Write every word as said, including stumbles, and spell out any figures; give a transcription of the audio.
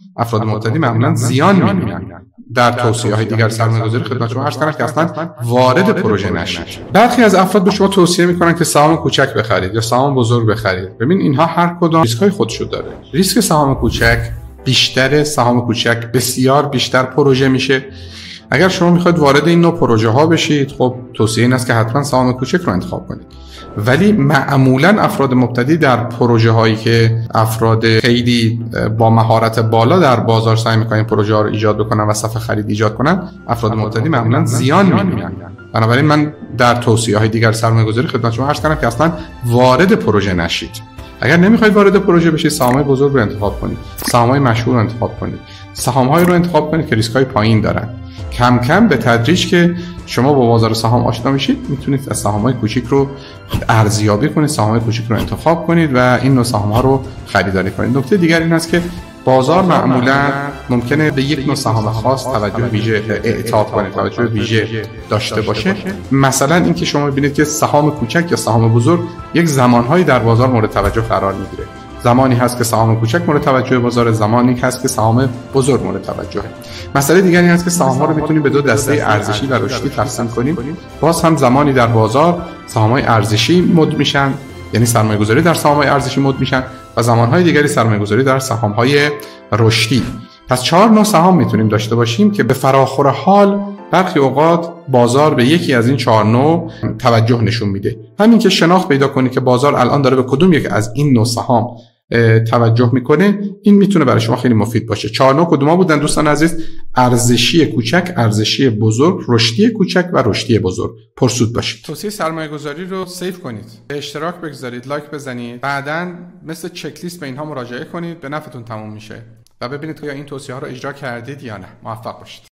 افراد مبتدی معمولا زیان می‌بینن. در توصیه‌های دیگر سرمایه‌گذاری خدمت شما عرض کردم که اصلا وارد پروژه نشید. برخی از افراد به شما توصیه می‌کنن که سهام کوچک بخرید یا سهام بزرگ بخرید. ببین اینها هر کدام ریسک‌های خودشو داره. ریسک سهام کوچک بیشتر، سهام کوچک بسیار بیشتر پروژه میشه. اگر شما میخواید وارد این نوع پروژه ها بشید، خب توصیه این است که حتما سهام کوچک رو انتخاب کنید. ولی معمولا افراد مبتدی در پروژه هایی که افراد خیلی با مهارت بالا در بازار سعی میکنن پروژه ها رو ایجاد بکنن و صف خرید ایجاد کنن، افراد مبتدی معمولا زیان میبینن. بنابراین من در توصیه های دیگر سرمایه‌گذاری خدمت شما عرض کردم که اصلا وارد پروژه نشید. اگر نمیخواید وارد پروژه بشید، سهام‌های بزرگ رو انتخاب کنید، سهام‌های مشهور رو انتخاب کنید، سهام‌هایی رو انتخاب کنید که ریسک‌های پایین دارن. کم کم به تدریج که شما با بازار سهام آشنا میشید، میتونید از سهام‌های کوچیک رو ارزیابی کنید، سهام‌های کوچیک رو انتخاب کنید و این نوع سهام‌ها رو خریداری کنید. نکته دیگر این است که بازار معمولا ممکنه به یک نوع سهام خاص توجه ویژه اعطا کنه، توجه ویژه داشته باشه. مثلا اینکه شما ببینید که سهام کوچک یا سهام بزرگ یک زمانهایی در بازار مورد توجه قرار میگیره. زمانی هست که سهام کوچک مورد توجه بازار، زمانی هست که سهام بزرگ مورد توجهه. مسئله دیگری هست که سهام‌ها رو میتونیم به دو دسته ارزشی و رشدی تقسیم کنیم. باز هم زمانی در بازار سهام‌های ارزشی مد میشن، یعنی سرمایه‌گذاری در سهام‌های ارزشی مد میشن، و زمانهای دیگری سرمایه‌گذاری در سهام‌های رشدی. پس چهار نوع سهام میتونیم داشته باشیم که به فراخور حال برخی اوقات بازار به یکی از این چهار نوع توجه نشون میده. همین که شناخت پیدا کنید که بازار الان داره به کدوم یک از این نوع سهام توجه میکنه، این میتونه برای شما خیلی مفید باشه. چهار نوع کدوما بودن دوستان عزیز؟ ارزشی کوچک، ارزشی بزرگ، رشدی کوچک و رشدی بزرگ. پرسود باشید. توصیه سرمایه گذاری رو سیو کنید، به اشتراک بگذارید، لایک بزنید، بعداً مثل چک لیست به اینها مراجعه کنید، به نفعتون تموم میشه و ببینید که این توصیه ها رو اجرا کردید یا نه. موفق باشید.